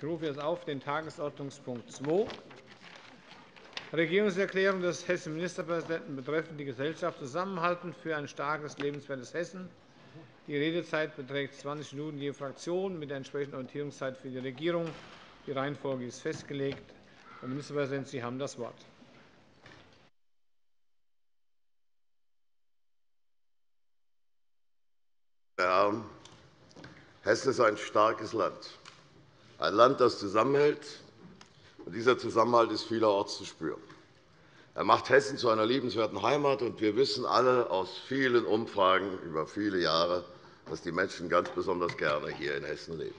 Ich rufe jetzt auf den Tagesordnungspunkt 2, Regierungserklärung des hessischen Ministerpräsidenten betreffend die Gesellschaft Zusammenhalten für ein starkes, lebenswertes Hessen. Die Redezeit beträgt 20 Minuten je Fraktion mit der entsprechenden Orientierungszeit für die Regierung. Die Reihenfolge ist festgelegt. Herr Ministerpräsident, Sie haben das Wort. Meine Damen, Hessen ist ein starkes Land, ein Land, das zusammenhält. Und dieser Zusammenhalt ist vielerorts zu spüren. Er macht Hessen zu einer liebenswerten Heimat. Und wir wissen alle aus vielen Umfragen über viele Jahre, dass die Menschen ganz besonders gerne hier in Hessen leben.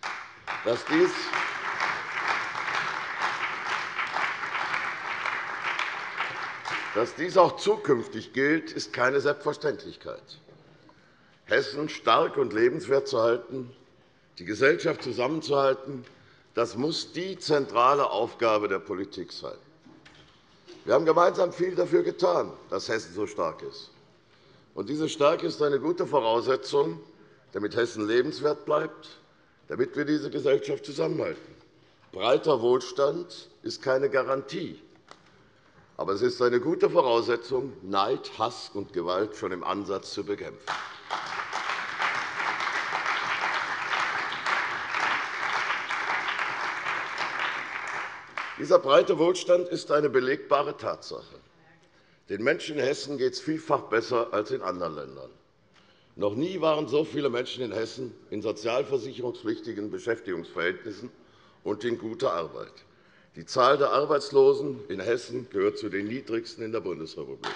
Dass dies auch zukünftig gilt, ist keine Selbstverständlichkeit. Hessen stark und lebenswert zu halten, die Gesellschaft zusammenzuhalten, das muss die zentrale Aufgabe der Politik sein. Wir haben gemeinsam viel dafür getan, dass Hessen so stark ist. Und diese Stärke ist eine gute Voraussetzung, damit Hessen lebenswert bleibt, damit wir diese Gesellschaft zusammenhalten. Breiter Wohlstand ist keine Garantie. Aber es ist eine gute Voraussetzung, Neid, Hass und Gewalt schon im Ansatz zu bekämpfen. Dieser breite Wohlstand ist eine belegbare Tatsache. Den Menschen in Hessen geht es vielfach besser als in anderen Ländern. Noch nie waren so viele Menschen in Hessen in sozialversicherungspflichtigen Beschäftigungsverhältnissen und in guter Arbeit. Die Zahl der Arbeitslosen in Hessen gehört zu den niedrigsten in der Bundesrepublik.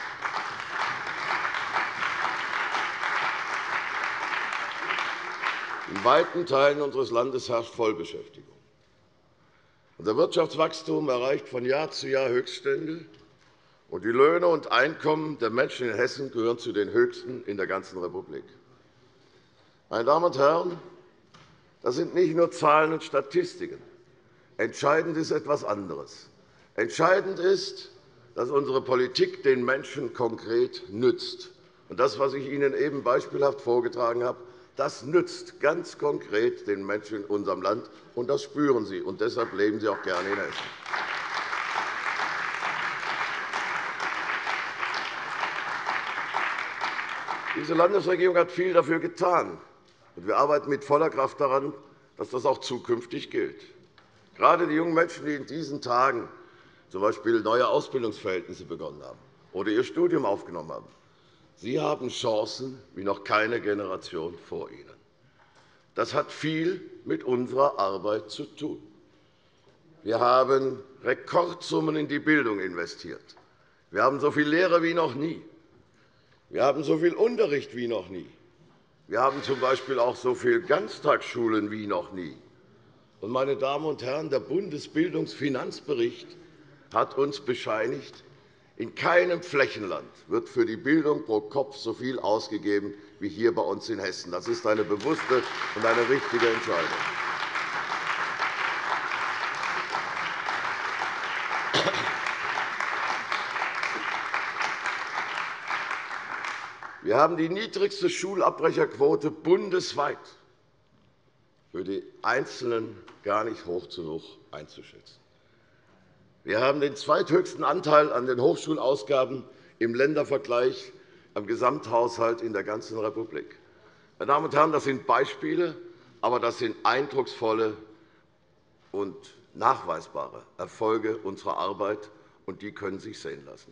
In weiten Teilen unseres Landes herrscht Vollbeschäftigung. Unser Wirtschaftswachstum erreicht von Jahr zu Jahr Höchststände, und die Löhne und Einkommen der Menschen in Hessen gehören zu den höchsten in der ganzen Republik. Meine Damen und Herren, das sind nicht nur Zahlen und Statistiken. Entscheidend ist etwas anderes. Entscheidend ist, dass unsere Politik den Menschen konkret nützt. Und das, was ich Ihnen eben beispielhaft vorgetragen habe, das nützt ganz konkret den Menschen in unserem Land, und das spüren sie. Und deshalb leben sie auch gerne in Hessen. Diese Landesregierung hat viel dafür getan, und wir arbeiten mit voller Kraft daran, dass das auch zukünftig gilt. Gerade die jungen Menschen, die in diesen Tagen z.B. neue Ausbildungsverhältnisse begonnen haben oder ihr Studium aufgenommen haben, sie haben Chancen wie noch keine Generation vor ihnen. Das hat viel mit unserer Arbeit zu tun. Wir haben Rekordsummen in die Bildung investiert. Wir haben so viele Lehrer wie noch nie. Wir haben so viel Unterricht wie noch nie. Wir haben z.B. auch so viele Ganztagsschulen wie noch nie. Und, meine Damen und Herren, der Bundesbildungsfinanzbericht hat uns bescheinigt, in keinem Flächenland wird für die Bildung pro Kopf so viel ausgegeben wie hier bei uns in Hessen. Das ist eine bewusste und eine richtige Entscheidung. Wir haben die niedrigste Schulabbrecherquote bundesweit. Für die Einzelnen gar nicht hoch zu hoch einzuschätzen. Wir haben den zweithöchsten Anteil an den Hochschulausgaben im Ländervergleich am Gesamthaushalt in der ganzen Republik. Meine Damen und Herren, das sind Beispiele, aber das sind eindrucksvolle und nachweisbare Erfolge unserer Arbeit, und die können sich sehen lassen.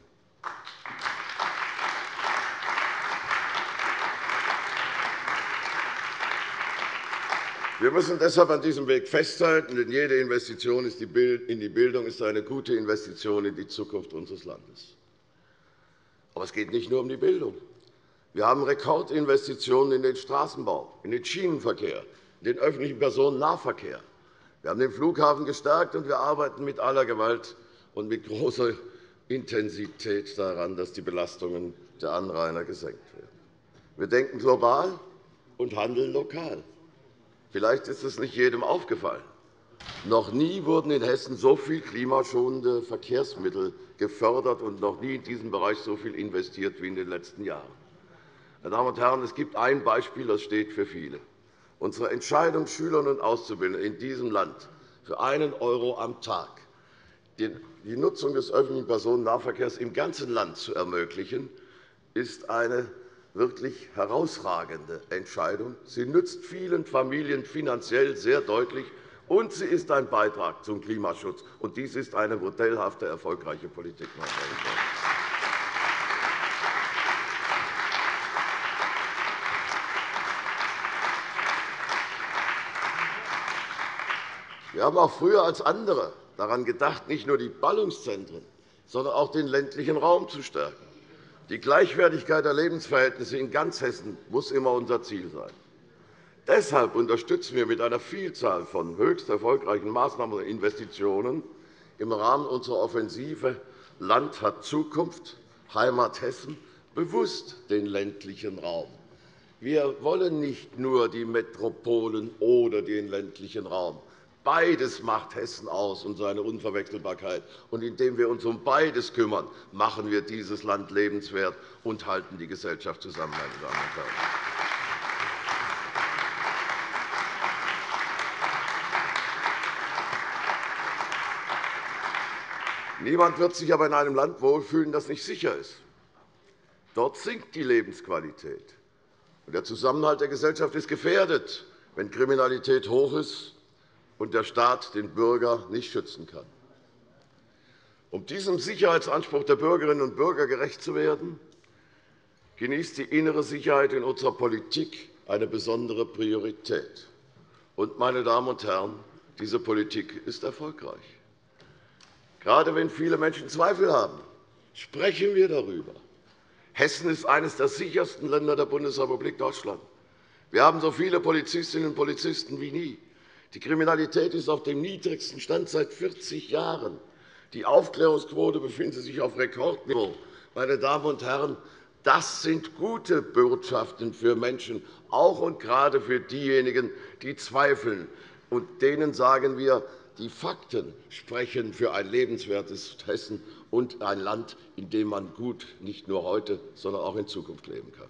Wir müssen deshalb an diesem Weg festhalten, denn jede Investition in die Bildung ist eine gute Investition in die Zukunft unseres Landes. Aber es geht nicht nur um die Bildung. Wir haben Rekordinvestitionen in den Straßenbau, in den Schienenverkehr, in den öffentlichen Personennahverkehr. Wir haben den Flughafen gestärkt, und wir arbeiten mit aller Gewalt und mit großer Intensität daran, dass die Belastungen der Anrainer gesenkt werden. Wir denken global und handeln lokal. Vielleicht ist es nicht jedem aufgefallen. Noch nie wurden in Hessen so viele klimaschonende Verkehrsmittel gefördert und noch nie in diesem Bereich so viel investiert wie in den letzten Jahren. Meine Damen und Herren, es gibt ein Beispiel, das steht für viele. Unsere Entscheidung, Schülern und Auszubildenden in diesem Land für 1 € am Tag die Nutzung des öffentlichen Personennahverkehrs im ganzen Land zu ermöglichen, ist eine wirklich herausragende Entscheidung. Sie nützt vielen Familien finanziell sehr deutlich, und sie ist ein Beitrag zum Klimaschutz. Und dies ist eine modellhafte, erfolgreiche Politik. Meine Damen und Herren. Wir haben auch früher als andere daran gedacht, nicht nur die Ballungszentren, sondern auch den ländlichen Raum zu stärken. Die Gleichwertigkeit der Lebensverhältnisse in ganz Hessen muss immer unser Ziel sein. Deshalb unterstützen wir mit einer Vielzahl von höchst erfolgreichen Maßnahmen und Investitionen im Rahmen unserer Offensive Land hat Zukunft, Heimat Hessen bewusst den ländlichen Raum. Wir wollen nicht nur die Metropolen oder den ländlichen Raum. Beides macht Hessen aus und seine Unverwechselbarkeit. Und indem wir uns um beides kümmern, machen wir dieses Land lebenswert und halten die Gesellschaft zusammen. Meine Damen und Herren. Niemand wird sich aber in einem Land wohlfühlen, das nicht sicher ist. Dort sinkt die Lebensqualität. Der Zusammenhalt der Gesellschaft ist gefährdet, wenn Kriminalität hoch ist und der Staat den Bürger nicht schützen kann. Um diesem Sicherheitsanspruch der Bürgerinnen und Bürger gerecht zu werden, genießt die innere Sicherheit in unserer Politik eine besondere Priorität. Und, meine Damen und Herren, diese Politik ist erfolgreich. Gerade wenn viele Menschen Zweifel haben, sprechen wir darüber. Hessen ist eines der sichersten Länder der Bundesrepublik Deutschland. Wir haben so viele Polizistinnen und Polizisten wie nie. Die Kriminalität ist auf dem niedrigsten Stand seit 40 Jahren. Die Aufklärungsquote befindet sich auf Rekordniveau. Meine Damen und Herren, das sind gute Botschaften für Menschen, auch und gerade für diejenigen, die zweifeln. Und denen sagen wir, die Fakten sprechen für ein lebenswertes Hessen und ein Land, in dem man gut nicht nur heute, sondern auch in Zukunft leben kann.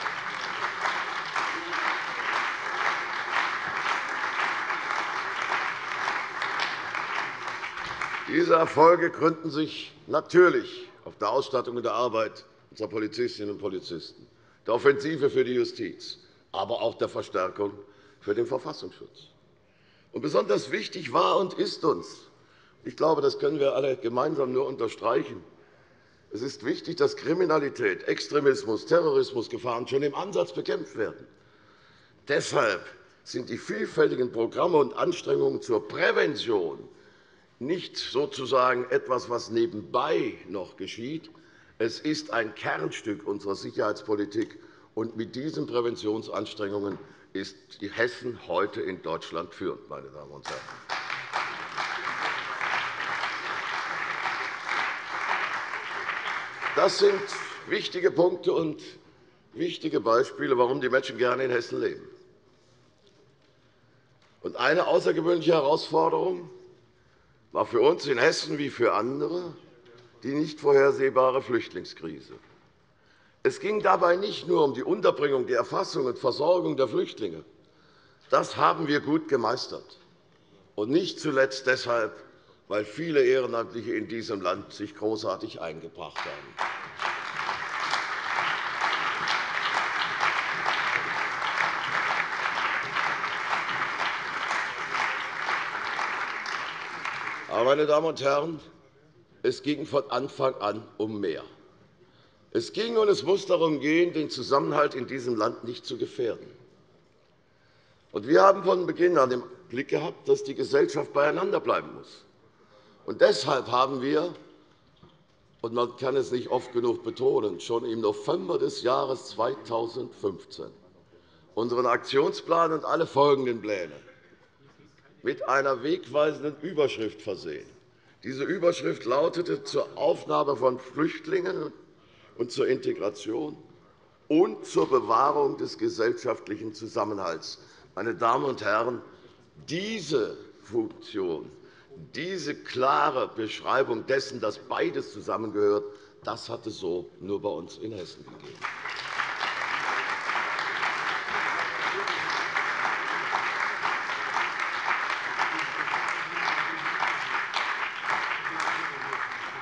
Diese Erfolge gründen sich natürlich auf der Ausstattung und der Arbeit unserer Polizistinnen und Polizisten, der Offensive für die Justiz, aber auch der Verstärkung für den Verfassungsschutz. Und besonders wichtig war und ist uns, ich glaube, das können wir alle gemeinsam nur unterstreichen, es ist wichtig, dass Kriminalität, Extremismus, Terrorismusgefahren schon im Ansatz bekämpft werden. Deshalb sind die vielfältigen Programme und Anstrengungen zur Prävention nicht sozusagen etwas, was nebenbei noch geschieht. Es ist ein Kernstück unserer Sicherheitspolitik. Und mit diesen Präventionsanstrengungen ist Hessen heute in Deutschland führend, meine Damen und Herren. Das sind wichtige Punkte und wichtige Beispiele, warum die Menschen gerne in Hessen leben. Und eine außergewöhnliche Herausforderung war für uns in Hessen wie für andere die nicht vorhersehbare Flüchtlingskrise. Es ging dabei nicht nur um die Unterbringung, die Erfassung und Versorgung der Flüchtlinge. Das haben wir gut gemeistert, und nicht zuletzt deshalb, weil viele Ehrenamtliche in diesem Land sich großartig eingebracht haben. Aber, meine Damen und Herren, es ging von Anfang an um mehr. Es ging und es muss darum gehen, den Zusammenhalt in diesem Land nicht zu gefährden. Und wir haben von Beginn an im Blick gehabt, dass die Gesellschaft beieinander bleiben muss. Und deshalb haben wir, und man kann es nicht oft genug betonen, schon im November des Jahres 2015 unseren Aktionsplan und alle folgenden Pläne mit einer wegweisenden Überschrift versehen. Diese Überschrift lautete zur Aufnahme von Flüchtlingen und zur Integration und zur Bewahrung des gesellschaftlichen Zusammenhalts. Meine Damen und Herren, diese Funktion, diese klare Beschreibung dessen, dass beides zusammengehört, das hat es so nur bei uns in Hessen gegeben.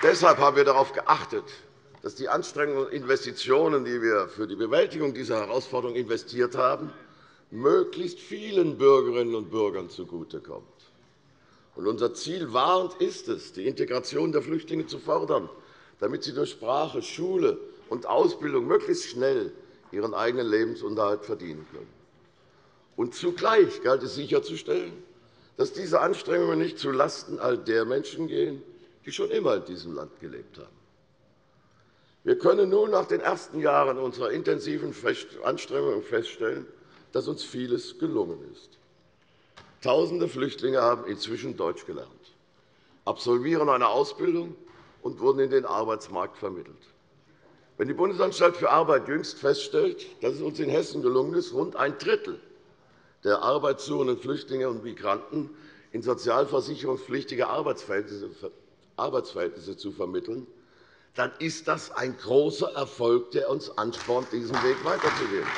Deshalb haben wir darauf geachtet, dass die Anstrengungen und Investitionen, die wir für die Bewältigung dieser Herausforderung investiert haben, möglichst vielen Bürgerinnen und Bürgern zugutekommt. Unser Ziel war und ist es, die Integration der Flüchtlinge zu fördern, damit sie durch Sprache, Schule und Ausbildung möglichst schnell ihren eigenen Lebensunterhalt verdienen können. Und zugleich galt es sicherzustellen, dass diese Anstrengungen nicht zulasten all der Menschen gehen, die schon immer in diesem Land gelebt haben. Wir können nun nach den ersten Jahren unserer intensiven Anstrengungen feststellen, dass uns vieles gelungen ist. Tausende Flüchtlinge haben inzwischen Deutsch gelernt, absolvieren eine Ausbildung und wurden in den Arbeitsmarkt vermittelt. Wenn die Bundesanstalt für Arbeit jüngst feststellt, dass es uns in Hessen gelungen ist, rund ein Drittel der arbeitssuchenden Flüchtlinge und Migranten in sozialversicherungspflichtige Arbeitsverhältnisse zu vermitteln, dann ist das ein großer Erfolg, der uns anspornt, diesen Weg weiterzugehen.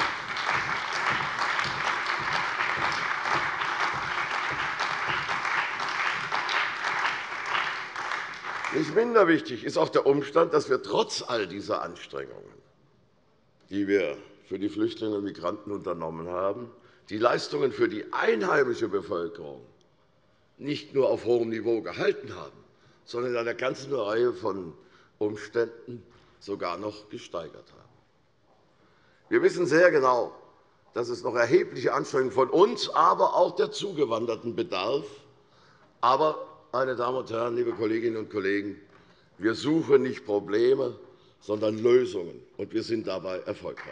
Nicht minder wichtig ist auch der Umstand, dass wir trotz all dieser Anstrengungen, die wir für die Flüchtlinge und Migranten unternommen haben, die Leistungen für die einheimische Bevölkerung nicht nur auf hohem Niveau gehalten haben, sondern in einer ganzen Reihe von Umständen sogar noch gesteigert haben. Wir wissen sehr genau, dass es noch erhebliche Anstrengungen von uns, aber auch der Zugewanderten bedarf. Aber, meine Damen und Herren, liebe Kolleginnen und Kollegen, wir suchen nicht Probleme, sondern Lösungen, und wir sind dabei erfolgreich.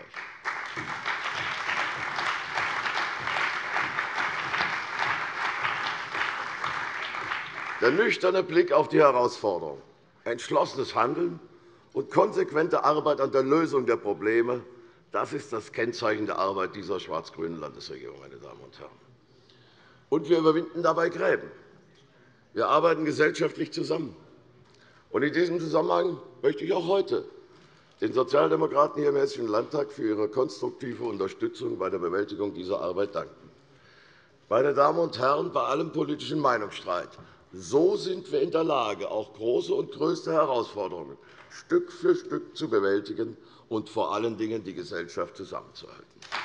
Der nüchterne Blick auf die Herausforderung, entschlossenes Handeln und konsequente Arbeit an der Lösung der Probleme, das ist das Kennzeichen der Arbeit dieser schwarz-grünen Landesregierung, meine Damen und Herren. Und wir überwinden dabei Gräben. Wir arbeiten gesellschaftlich zusammen. Und in diesem Zusammenhang möchte ich auch heute den Sozialdemokraten hier im Hessischen Landtag für ihre konstruktive Unterstützung bei der Bewältigung dieser Arbeit danken. Meine Damen und Herren, bei allem politischen Meinungsstreit, so sind wir in der Lage, auch große und größte Herausforderungen Stück für Stück zu bewältigen und vor allen Dingen die Gesellschaft zusammenzuhalten.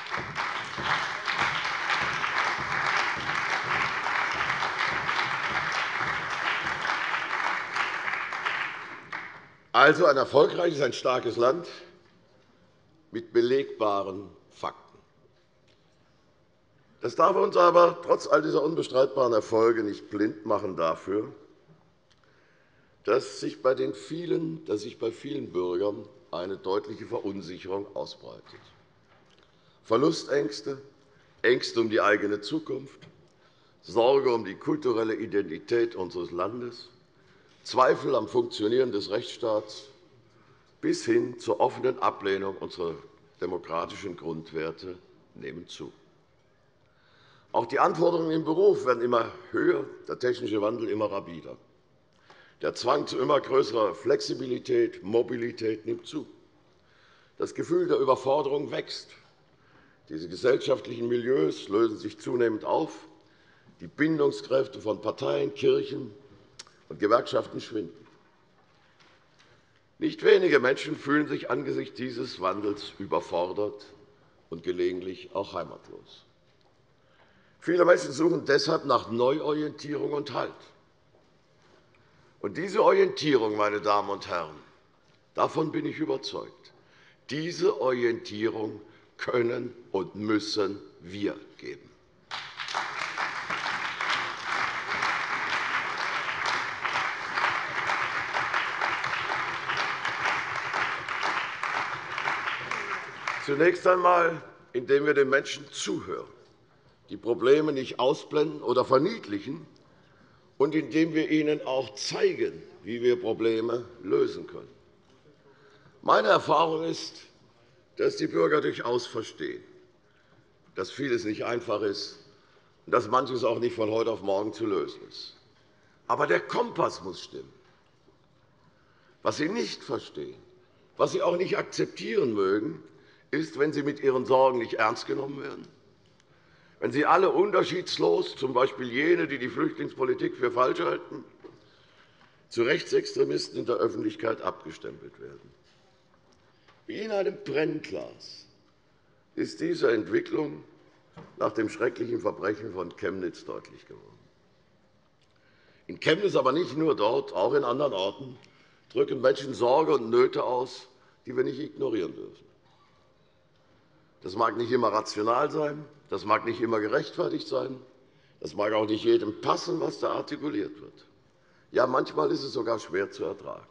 Also ein erfolgreiches, ein starkes Land mit belegbaren Fakten. Das darf uns aber trotz all dieser unbestreitbaren Erfolge nicht blind machen dafür, dass sich bei vielen Bürgern eine deutliche Verunsicherung ausbreitet. Verlustängste, Ängste um die eigene Zukunft, Sorge um die kulturelle Identität unseres Landes, Zweifel am Funktionieren des Rechtsstaats bis hin zur offenen Ablehnung unserer demokratischen Grundwerte nehmen zu. Auch die Anforderungen im Beruf werden immer höher, der technische Wandel immer rapider. Der Zwang zu immer größerer Flexibilität, Mobilität nimmt zu. Das Gefühl der Überforderung wächst. Diese gesellschaftlichen Milieus lösen sich zunehmend auf. Die Bindungskräfte von Parteien, Kirchen und Gewerkschaften schwinden. Nicht wenige Menschen fühlen sich angesichts dieses Wandels überfordert und gelegentlich auch heimatlos. Viele Menschen suchen deshalb nach Neuorientierung und Halt. Und diese Orientierung, meine Damen und Herren, davon bin ich überzeugt, diese Orientierung können und müssen wir geben. Zunächst einmal, indem wir den Menschen zuhören, die Probleme nicht ausblenden oder verniedlichen, und indem wir ihnen auch zeigen, wie wir Probleme lösen können. Meine Erfahrung ist, dass die Bürger durchaus verstehen, dass vieles nicht einfach ist und dass manches auch nicht von heute auf morgen zu lösen ist. Aber der Kompass muss stimmen. Was sie nicht verstehen, was sie auch nicht akzeptieren mögen, ist, wenn sie mit ihren Sorgen nicht ernst genommen werden, wenn sie alle unterschiedslos, z. B. jene, die die Flüchtlingspolitik für falsch halten, zu Rechtsextremisten in der Öffentlichkeit abgestempelt werden. Wie in einem Brennglas ist diese Entwicklung nach dem schrecklichen Verbrechen von Chemnitz deutlich geworden. In Chemnitz, aber nicht nur dort, auch in anderen Orten, drücken Menschen Sorge und Nöte aus, die wir nicht ignorieren dürfen. Das mag nicht immer rational sein, das mag nicht immer gerechtfertigt sein, das mag auch nicht jedem passen, was da artikuliert wird. Ja, manchmal ist es sogar schwer zu ertragen.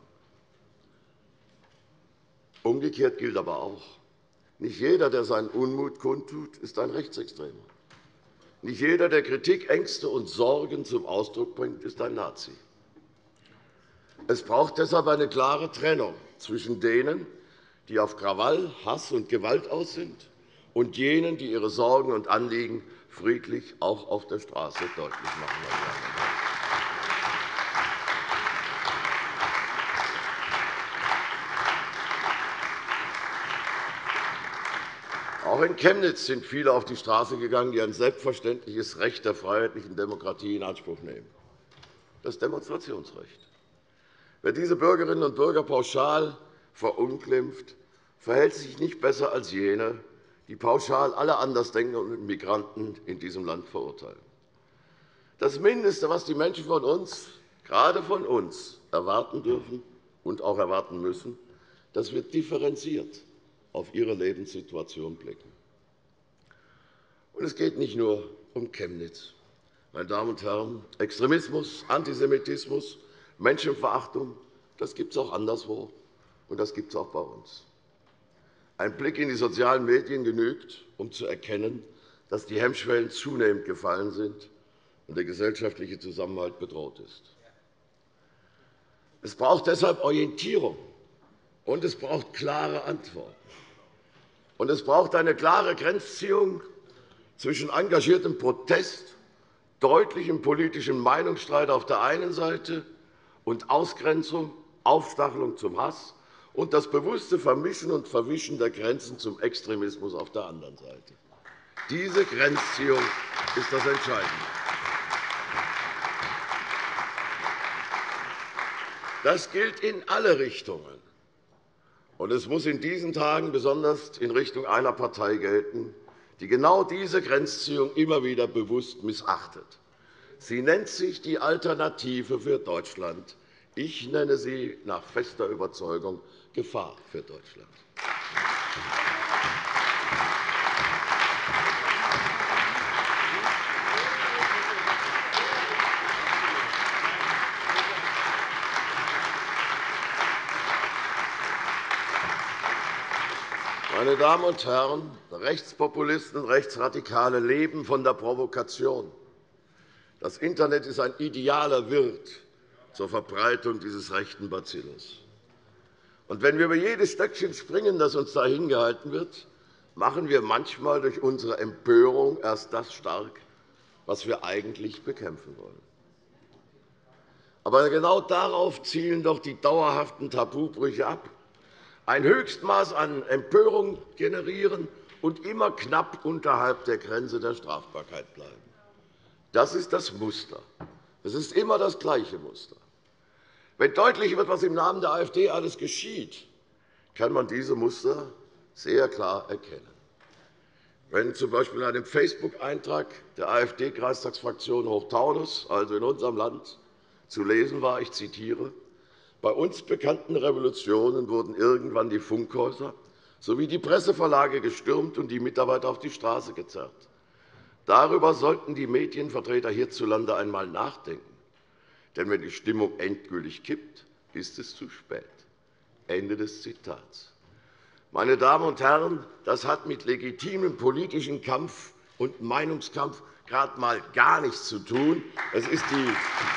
Umgekehrt gilt aber auch, nicht jeder, der seinen Unmut kundtut, ist ein Rechtsextremer. Nicht jeder, der Kritik, Ängste und Sorgen zum Ausdruck bringt, ist ein Nazi. Es braucht deshalb eine klare Trennung zwischen denen, die auf Krawall, Hass und Gewalt aus sind, und jenen, die ihre Sorgen und Anliegen friedlich auch auf der Straße deutlich machen. Auch in Chemnitz sind viele auf die Straße gegangen, die ein selbstverständliches Recht der freiheitlichen Demokratie in Anspruch nehmen, das Demonstrationsrecht. Wer diese Bürgerinnen und Bürger pauschal verunglimpft, verhält sich nicht besser als jene, die pauschal alle Andersdenkenden und Migranten in diesem Land verurteilen. Das Mindeste, was die Menschen von uns, gerade von uns, erwarten dürfen und auch erwarten müssen, dass wir differenziert auf ihre Lebenssituation blicken. Und es geht nicht nur um Chemnitz. Meine Damen und Herren, Extremismus, Antisemitismus, Menschenverachtung, das gibt es auch anderswo, und das gibt es auch bei uns. Ein Blick in die sozialen Medien genügt, um zu erkennen, dass die Hemmschwellen zunehmend gefallen sind und der gesellschaftliche Zusammenhalt bedroht ist. Es braucht deshalb Orientierung, und es braucht klare Antworten. Und es braucht eine klare Grenzziehung zwischen engagiertem Protest, deutlichem politischem Meinungsstreit auf der einen Seite und Ausgrenzung, Aufstachelung zum Hass und das bewusste Vermischen und Verwischen der Grenzen zum Extremismus auf der anderen Seite. Diese Grenzziehung ist das Entscheidende. Das gilt in alle Richtungen. Und es muss in diesen Tagen besonders in Richtung einer Partei gelten, die genau diese Grenzziehung immer wieder bewusst missachtet. Sie nennt sich die Alternative für Deutschland. Ich nenne sie nach fester Überzeugung Gefahr für Deutschland. Meine Damen und Herren, Rechtspopulisten und Rechtsradikale leben von der Provokation. Das Internet ist ein idealer Wirt zur Verbreitung dieses rechten Bacillus. Und wenn wir über jedes Stöckchen springen, das uns da hingehalten wird, machen wir manchmal durch unsere Empörung erst das stark, was wir eigentlich bekämpfen wollen. Aber genau darauf zielen doch die dauerhaften Tabubrüche ab. Ein Höchstmaß an Empörung generieren und immer knapp unterhalb der Grenze der Strafbarkeit bleiben. Das ist das Muster. Es ist immer das gleiche Muster. Wenn deutlich wird, was im Namen der AfD alles geschieht, kann man diese Muster sehr klar erkennen. Wenn z. B. in einem Facebook-Eintrag der AfD-Kreistagsfraktion Hochtaunus, also in unserem Land, zu lesen war, ich zitiere, bei uns bekannten Revolutionen wurden irgendwann die Funkhäuser sowie die Presseverlage gestürmt und die Mitarbeiter auf die Straße gezerrt. Darüber sollten die Medienvertreter hierzulande einmal nachdenken. Denn wenn die Stimmung endgültig kippt, ist es zu spät. Ende des Zitats. Meine Damen und Herren, das hat mit legitimem politischen Kampf und Meinungskampf gerade einmal gar nichts zu tun. Es ist die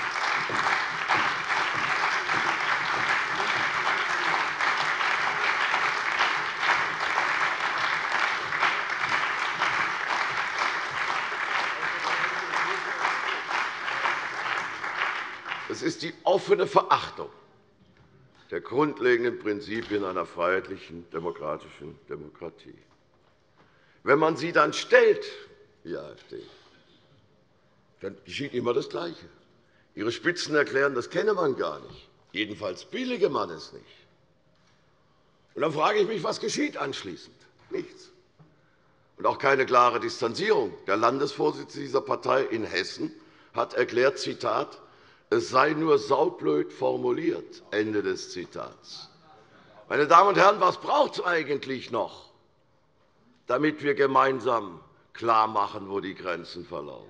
Es ist die offene Verachtung der grundlegenden Prinzipien einer freiheitlichen, demokratischen Demokratie. Wenn man sie dann stellt, die AfD, dann geschieht immer das Gleiche. Ihre Spitzen erklären, das kenne man gar nicht. Jedenfalls billige man es nicht. Und dann frage ich mich, was geschieht anschließend? Nichts. Und auch keine klare Distanzierung. Der Landesvorsitzende dieser Partei in Hessen hat erklärt, Zitat, es sei nur saublöd formuliert. Ende des Zitats. Meine Damen und Herren, was braucht es eigentlich noch, damit wir gemeinsam klarmachen, wo die Grenzen verlaufen?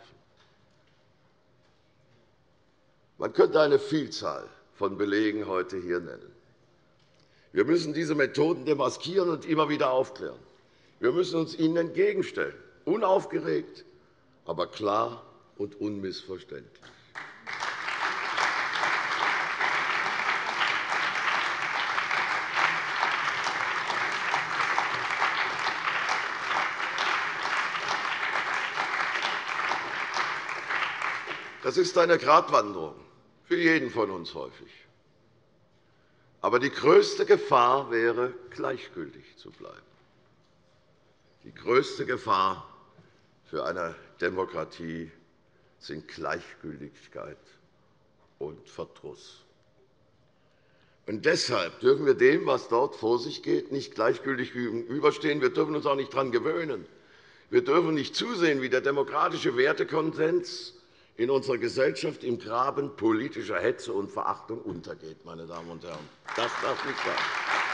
Man könnte eine Vielzahl von Belegen heute hier nennen. Wir müssen diese Methoden demaskieren und immer wieder aufklären. Wir müssen uns ihnen entgegenstellen, unaufgeregt, aber klar und unmissverständlich. Das ist eine Gratwanderung, für jeden von uns häufig. Aber die größte Gefahr wäre, gleichgültig zu bleiben. Die größte Gefahr für eine Demokratie sind Gleichgültigkeit und Verdruss. Und deshalb dürfen wir dem, was dort vor sich geht, nicht gleichgültig gegenüberstehen. Wir dürfen uns auch nicht daran gewöhnen. Wir dürfen nicht zusehen, wie der demokratische Wertekonsens in unserer Gesellschaft im Graben politischer Hetze und Verachtung untergeht. Meine Damen und Herren. Das darf nicht sein.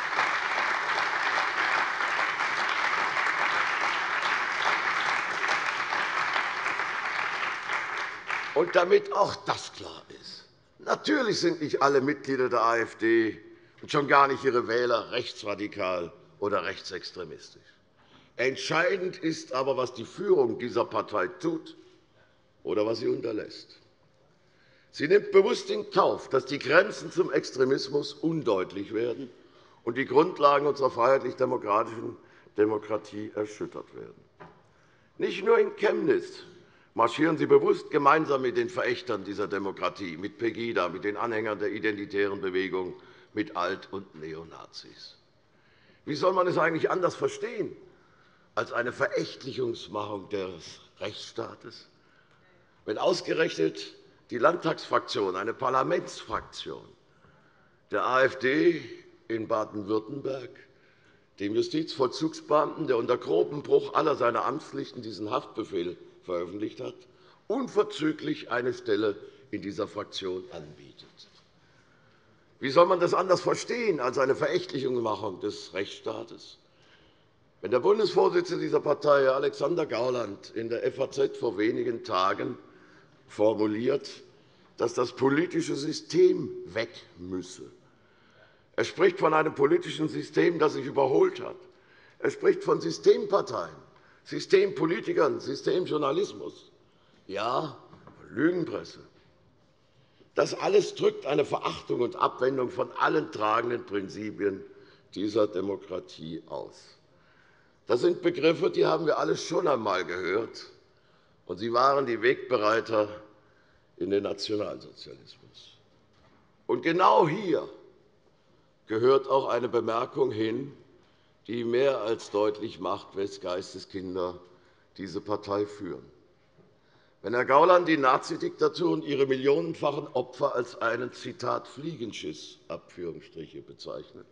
Und damit auch das klar ist, natürlich sind nicht alle Mitglieder der AfD und schon gar nicht ihre Wähler rechtsradikal oder rechtsextremistisch. Entscheidend ist aber, was die Führung dieser Partei tut oder was sie unterlässt. Sie nimmt bewusst in Kauf, dass die Grenzen zum Extremismus undeutlich werden und die Grundlagen unserer freiheitlich-demokratischen Demokratie erschüttert werden. Nicht nur in Chemnitz marschieren Sie bewusst gemeinsam mit den Verächtern dieser Demokratie, mit Pegida, mit den Anhängern der identitären Bewegung, mit Alt- und Neonazis. Wie soll man es eigentlich anders verstehen als eine Verächtlichungsmachung des Rechtsstaates? Wenn ausgerechnet die Landtagsfraktion, eine Parlamentsfraktion der AfD in Baden-Württemberg dem Justizvollzugsbeamten, der unter grobem Bruch aller seiner Amtspflichten diesen Haftbefehl veröffentlicht hat, unverzüglich eine Stelle in dieser Fraktion anbietet. Wie soll man das anders verstehen als eine Verächtlichungsmachung des Rechtsstaates? Wenn der Bundesvorsitzende dieser Partei, Herr Alexander Gauland, in der FAZ vor wenigen Tagen formuliert, dass das politische System weg müsse. Er spricht von einem politischen System, das sich überholt hat. Er spricht von Systemparteien, Systempolitikern, Systemjournalismus, ja, Lügenpresse. Das alles drückt eine Verachtung und Abwendung von allen tragenden Prinzipien dieser Demokratie aus. Das sind Begriffe, die haben wir alle schon einmal gehört, und sie waren die Wegbereiter in den Nationalsozialismus. Und genau hier gehört auch eine Bemerkung hin, die mehr als deutlich macht, wes Geistes Kinder diese Partei führen. Wenn Herr Gauland die Nazidiktatur und ihre millionenfachen Opfer als einen Zitat Fliegenschiss bezeichnet,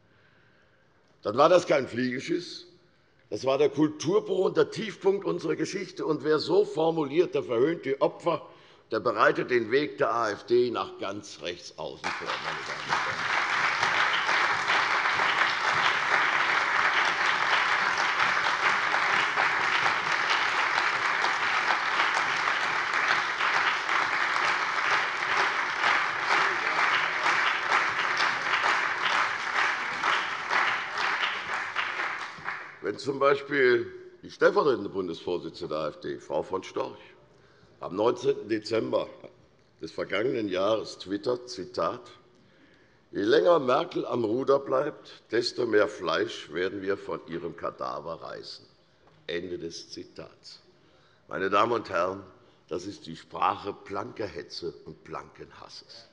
dann war das kein Fliegenschiss, das war der Kulturbruch und der Tiefpunkt unserer Geschichte. Und wer so formuliert, der verhöhnt die Opfer, der bereitet den Weg der AfD nach ganz rechts außen vor. Meine Damen und Herren. Wenn z.B. die stellvertretende Bundesvorsitzende der AfD, Frau von Storch, am 19. Dezember des vergangenen Jahres twittert, Zitat, je länger Merkel am Ruder bleibt, desto mehr Fleisch werden wir von ihrem Kadaver reißen. Ende des Zitats. Meine Damen und Herren, das ist die Sprache blanker Hetze und blanken Hasses.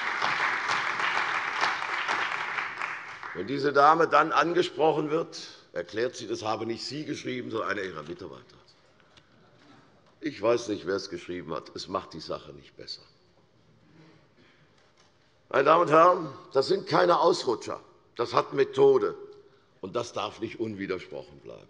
Wenn diese Dame dann angesprochen wird, erklärt sie, das habe nicht sie geschrieben, sondern einer ihrer Mitarbeiter. Ich weiß nicht, wer es geschrieben hat. Es macht die Sache nicht besser. Meine Damen und Herren, das sind keine Ausrutscher. Das hat Methode, und das darf nicht unwidersprochen bleiben.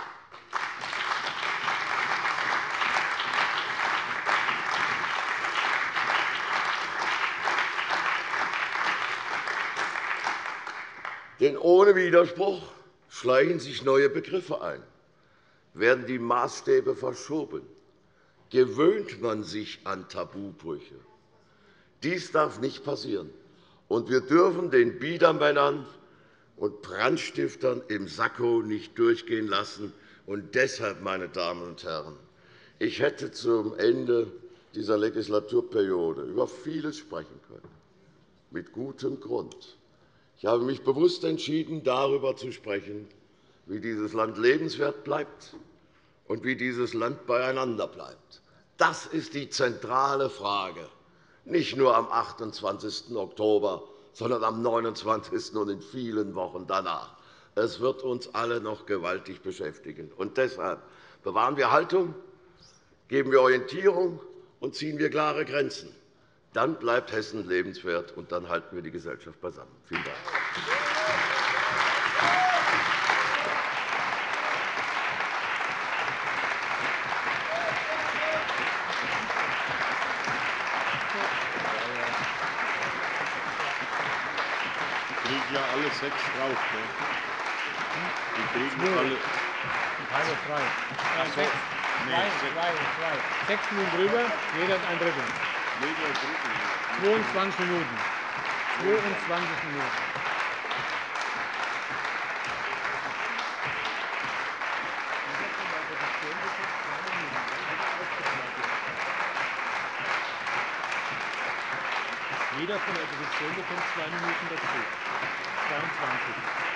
Denn ohne Widerspruch schleichen sich neue Begriffe ein, werden die Maßstäbe verschoben, gewöhnt man sich an Tabubrüche. Dies darf nicht passieren, und wir dürfen den Biedermännern und Brandstiftern im Sakko nicht durchgehen lassen. Und deshalb, meine Damen und Herren, ich hätte zum Ende dieser Legislaturperiode über vieles sprechen können, mit gutem Grund. Ich habe mich bewusst entschieden, darüber zu sprechen, wie dieses Land lebenswert bleibt und wie dieses Land beieinander bleibt. Das ist die zentrale Frage, nicht nur am 28. Oktober, sondern am 29. und in vielen Wochen danach. Es wird uns alle noch gewaltig beschäftigen. Und deshalb bewahren wir Haltung, geben wir Orientierung und ziehen wir klare Grenzen. Dann bleibt Hessen lebenswert, und dann halten wir die Gesellschaft beisammen. Vielen Dank. Die kriegen ja alle 6 drauf. Ne? Die kriegen alle. Keine frei. So. Nee, 6 Minuten drüber, jeder hat ein Drittel. 22 Minuten. 22 Minuten. Jeder von der Opposition bekommt 2 Minuten dazu. 22.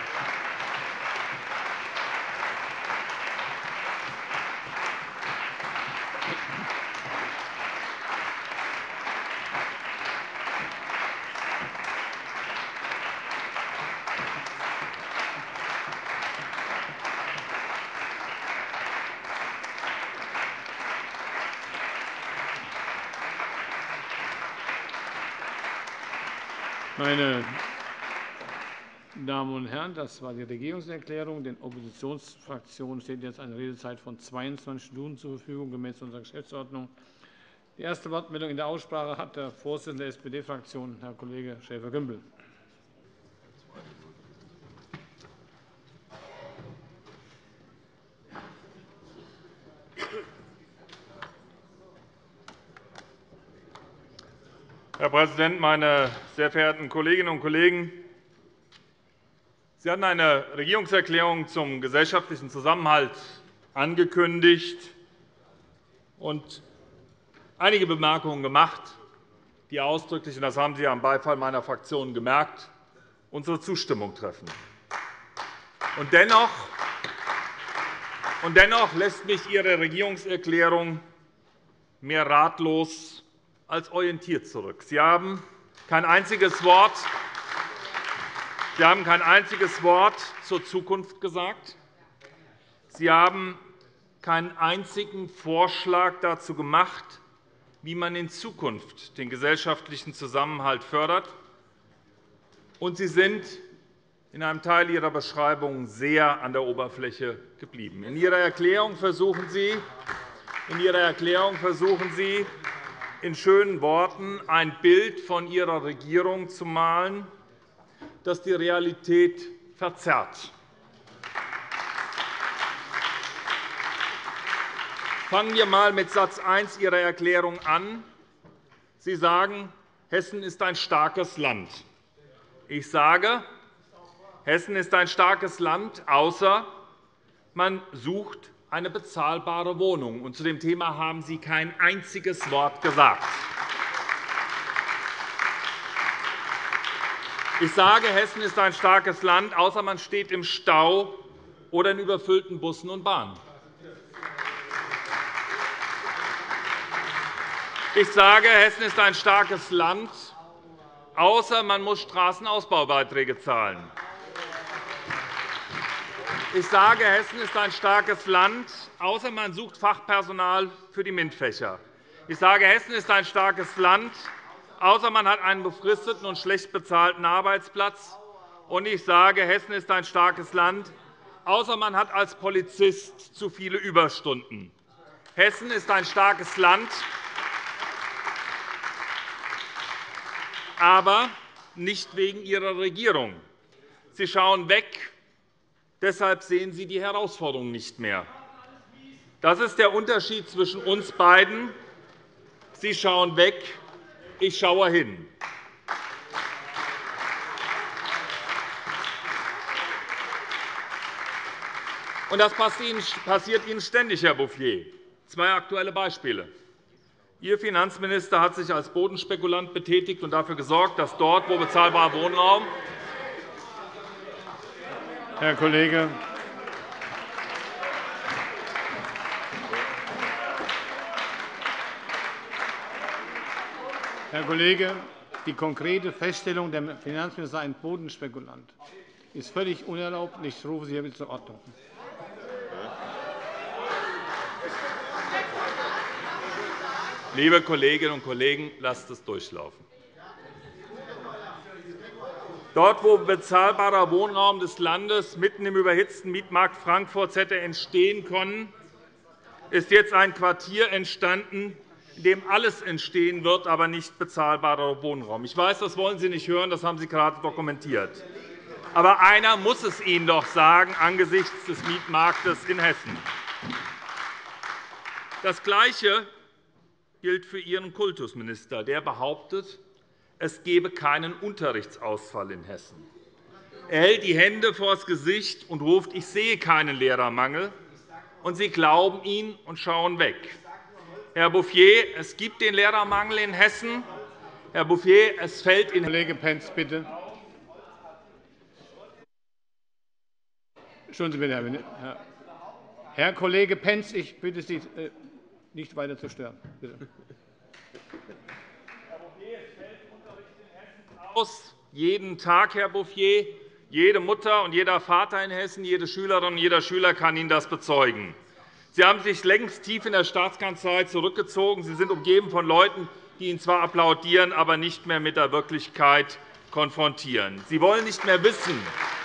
Meine Damen und Herren, das war die Regierungserklärung. Den Oppositionsfraktionen steht jetzt eine Redezeit von 22 Minuten zur Verfügung, gemäß unserer Geschäftsordnung. Die erste Wortmeldung in der Aussprache hat der Vorsitzende der SPD-Fraktion, Herr Kollege Schäfer-Gümbel. Herr Präsident, meine sehr verehrten Kolleginnen und Kollegen! Sie hatten eine Regierungserklärung zum gesellschaftlichen Zusammenhalt angekündigt und einige Bemerkungen gemacht, die ausdrücklich, und das haben Sie am Beifall meiner Fraktion gemerkt, unsere Zustimmung treffen. Und dennoch lässt mich Ihre Regierungserklärung mehr ratlos als orientiert zurück. Sie haben kein einziges Wort zur Zukunft gesagt. Sie haben keinen einzigen Vorschlag dazu gemacht, wie man in Zukunft den gesellschaftlichen Zusammenhalt fördert. Und Sie sind in einem Teil Ihrer Beschreibung sehr an der Oberfläche geblieben. In Ihrer Erklärung versuchen Sie, in schönen Worten ein Bild von Ihrer Regierung zu malen, das die Realität verzerrt. Fangen wir einmal mit Satz 1 Ihrer Erklärung an. Sie sagen, Hessen ist ein starkes Land. Ich sage, Hessen ist ein starkes Land, außer man sucht eine bezahlbare Wohnung. Und zu dem Thema haben Sie kein einziges Wort gesagt. Ich sage, Hessen ist ein starkes Land, außer man steht im Stau oder in überfüllten Bussen und Bahnen. Ich sage, Hessen ist ein starkes Land, außer man muss Straßenausbaubeiträge zahlen. Ich sage, Hessen ist ein starkes Land, außer man sucht Fachpersonal für die MINT-Fächer. Ich sage, Hessen ist ein starkes Land, außer man hat einen befristeten und schlecht bezahlten Arbeitsplatz. Und ich sage, Hessen ist ein starkes Land, außer man hat als Polizist zu viele Überstunden. Hessen ist ein starkes Land, aber nicht wegen Ihrer Regierung. Sie schauen weg, deshalb sehen Sie die Herausforderungen nicht mehr. Das ist der Unterschied zwischen uns beiden. Sie schauen weg, ich schaue hin. Und das passiert Ihnen ständig, Herr Bouffier. 2 aktuelle Beispiele. Ihr Finanzminister hat sich als Bodenspekulant betätigt und dafür gesorgt, dass dort, wo bezahlbarer Wohnraum Herr Kollege. Herr Kollege, die konkrete Feststellung, der Finanzminister sei ein Bodenspekulant, ist völlig unerlaubt. Ich rufe Sie hier bitte zur Ordnung. Liebe Kolleginnen und Kollegen, lasst es durchlaufen. Dort, wo bezahlbarer Wohnraum des Landes mitten im überhitzten Mietmarkt Frankfurts hätte entstehen können, ist jetzt ein Quartier entstanden, in dem alles entstehen wird, aber nicht bezahlbarer Wohnraum. Ich weiß, das wollen Sie nicht hören, das haben Sie gerade dokumentiert. Aber einer muss es Ihnen doch sagen angesichts des Mietmarktes in Hessen. Das Gleiche gilt für Ihren Kultusminister. Der behauptet, es gebe keinen Unterrichtsausfall in Hessen. Er hält die Hände vor das Gesicht und ruft, ich sehe keinen Lehrermangel. Und Sie glauben ihn und schauen weg. Herr Bouffier, es gibt den Lehrermangel in Hessen. Herr Bouffier, es fällt in Kollege Pentz, bitte. Entschuldigen Sie bitte, Herr Kollege Pentz, ich bitte Sie, nicht weiter zu stören. Bitte. Aus. Jeden Tag, Herr Bouffier. Jede Mutter und jeder Vater in Hessen, jede Schülerin und jeder Schüler kann Ihnen das bezeugen. Sie haben sich längst tief in der Staatskanzlei zurückgezogen. Sie sind umgeben von Leuten, die Ihnen zwar applaudieren, aber nicht mehr mit der Wirklichkeit konfrontieren. Sie wollen nicht mehr wissen.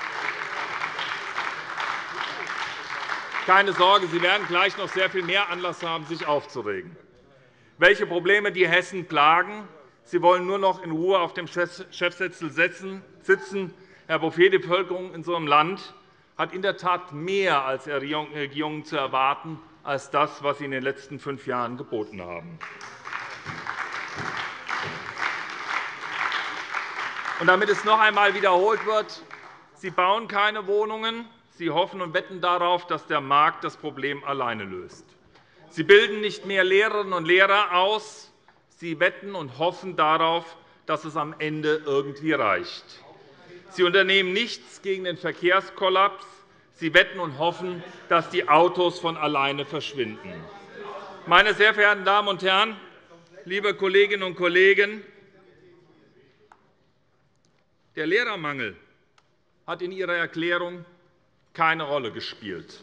Keine Sorge, Sie werden gleich noch sehr viel mehr Anlass haben, sich aufzuregen. Welche Probleme die Hessen plagen? Sie wollen nur noch in Ruhe auf dem Chefsessel sitzen. Herr Bouffier, die Bevölkerung in unserem Land hat in der Tat mehr als Regierungen zu erwarten, als das, was Sie in den letzten 5 Jahren geboten haben. Und damit es noch einmal wiederholt wird, Sie bauen keine Wohnungen. Sie hoffen und wetten darauf, dass der Markt das Problem alleine löst. Sie bilden nicht mehr Lehrerinnen und Lehrer aus. Sie wetten und hoffen darauf, dass es am Ende irgendwie reicht. Sie unternehmen nichts gegen den Verkehrskollaps. Sie wetten und hoffen, dass die Autos von alleine verschwinden. Meine sehr verehrten Damen und Herren, liebe Kolleginnen und Kollegen, der Lehrermangel hat in Ihrer Erklärung keine Rolle gespielt.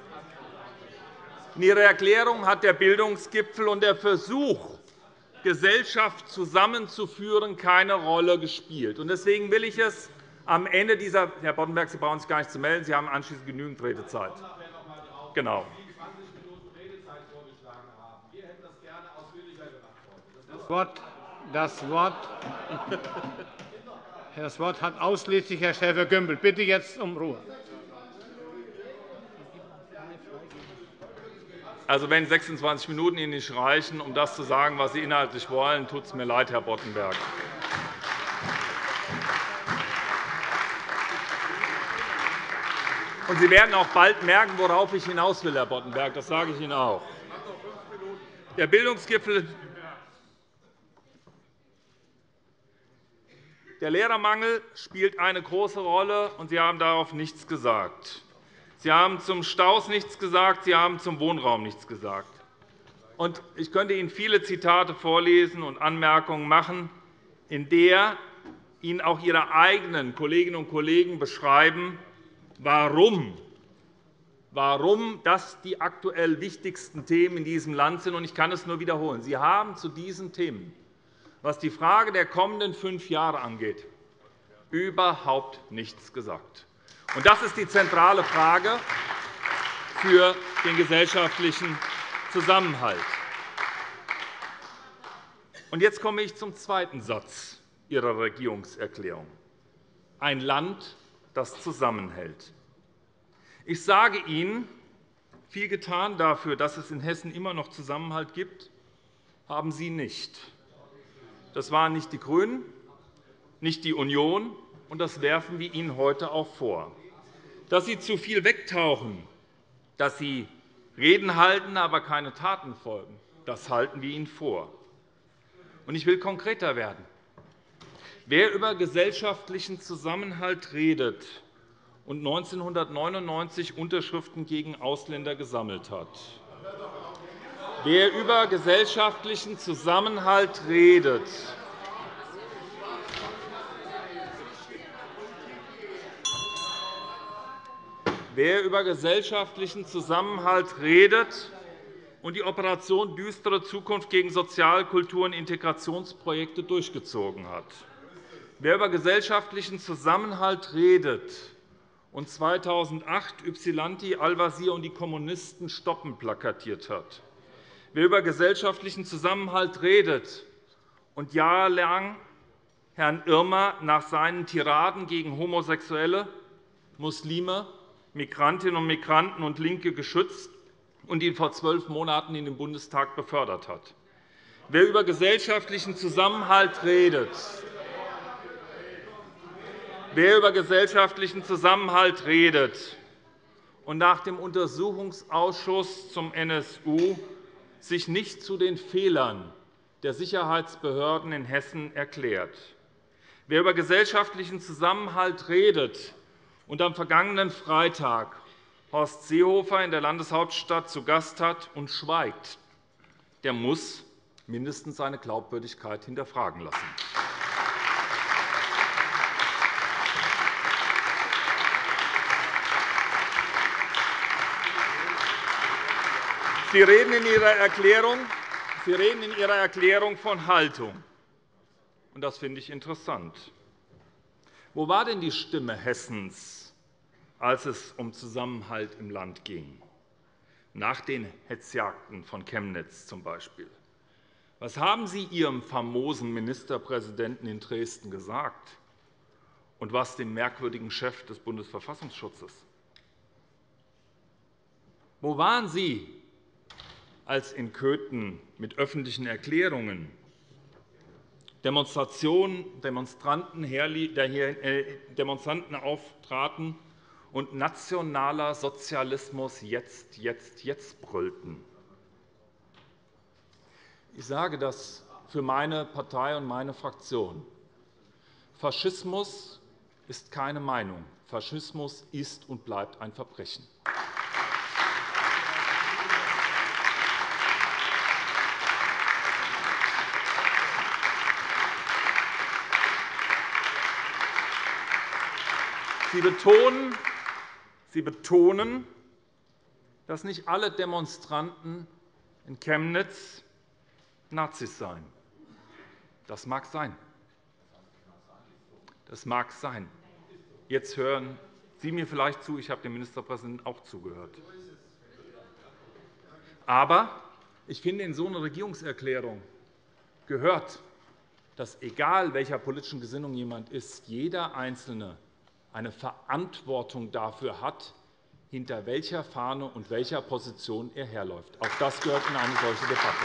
In Ihrer Erklärung hat der Bildungsgipfel und der Versuch, Gesellschaft zusammenzuführen, keine Rolle gespielt. Deswegen will ich es am Ende dieser – Herr Boddenberg, Sie brauchen sich gar nicht zu melden. Sie haben anschließend genügend Redezeit. Genau. Das Wort hat ausschließlich Herr Schäfer-Gümbel. Bitte jetzt um Ruhe. Also, wenn 26 Minuten Ihnen nicht reichen, um das zu sagen, was Sie inhaltlich wollen, tut es mir leid, Herr Boddenberg. Und Sie werden auch bald merken, worauf ich hinaus will, Herr Boddenberg. Das sage ich Ihnen auch. Der Bildungsgipfel, der Lehrermangel spielt eine große Rolle, und Sie haben darauf nichts gesagt. Sie haben zum Staus nichts gesagt, Sie haben zum Wohnraum nichts gesagt. Ich könnte Ihnen viele Zitate vorlesen und Anmerkungen machen, in der Ihnen auch Ihre eigenen Kolleginnen und Kollegen beschreiben, warum warum das die aktuell wichtigsten Themen in diesem Land sind. Ich kann es nur wiederholen. Sie haben zu diesen Themen, was die Frage der kommenden 5 Jahre angeht, überhaupt nichts gesagt. Das ist die zentrale Frage für den gesellschaftlichen Zusammenhalt. Jetzt komme ich zum zweiten Satz Ihrer Regierungserklärung. Ein Land, das zusammenhält. Ich sage Ihnen, viel getan dafür, dass es in Hessen immer noch Zusammenhalt gibt, haben Sie nicht. Das waren nicht die GRÜNEN, nicht die Union, und das werfen wir Ihnen heute auch vor. Dass Sie zu viel wegtauchen, dass Sie Reden halten, aber keine Taten folgen, das halten wir Ihnen vor. Ich will konkreter werden. Wer über gesellschaftlichen Zusammenhalt redet und 1999 Unterschriften gegen Ausländer gesammelt hat, wer über gesellschaftlichen Zusammenhalt redet, wer über gesellschaftlichen Zusammenhalt redet und die Operation Düstere Zukunft gegen Sozial-, Kultur- und Integrationsprojekte durchgezogen hat, wer über gesellschaftlichen Zusammenhalt redet und 2008 Ypsilanti, Al-Wazir und die Kommunisten stoppen plakatiert hat, wer über gesellschaftlichen Zusammenhalt redet und jahrelang Herrn Irmer nach seinen Tiraden gegen Homosexuelle, Muslime, Migrantinnen und Migranten und Linke geschützt und ihn vor 12 Monaten in den Bundestag befördert hat. Wer über gesellschaftlichen Zusammenhalt redet, und nach dem Untersuchungsausschuss zum NSU sich nicht zu den Fehlern der Sicherheitsbehörden in Hessen erklärt, wer über gesellschaftlichen Zusammenhalt redet und am vergangenen Freitag Horst Seehofer in der Landeshauptstadt zu Gast hat und schweigt, der muss mindestens seine Glaubwürdigkeit hinterfragen lassen. Sie reden in Ihrer Erklärung von Haltung. Das finde ich interessant. Wo war denn die Stimme Hessens, als es um Zusammenhalt im Land ging? Nach den Hetzjagden von Chemnitz z. B. Was haben Sie Ihrem famosen Ministerpräsidenten in Dresden gesagt? Und was dem merkwürdigen Chef des Bundesverfassungsschutzes? Wo waren Sie, als in Köthen mit öffentlichen Erklärungen Demonstranten auftraten und nationaler Sozialismus jetzt, jetzt, jetzt brüllten? Ich sage das für meine Partei und meine Fraktion. Faschismus ist keine Meinung. Faschismus ist und bleibt ein Verbrechen. Sie betonen, dass nicht alle Demonstranten in Chemnitz Nazis seien. Das mag sein. Das mag sein. Jetzt hören Sie mir vielleicht zu. Ich habe dem Ministerpräsidenten auch zugehört. Aber ich finde, in so eine Regierungserklärung gehört, dass, egal welcher politischen Gesinnung jemand ist, jeder Einzelne eine Verantwortung dafür hat, hinter welcher Fahne und welcher Position er herläuft. Auch das gehört in eine solche Debatte.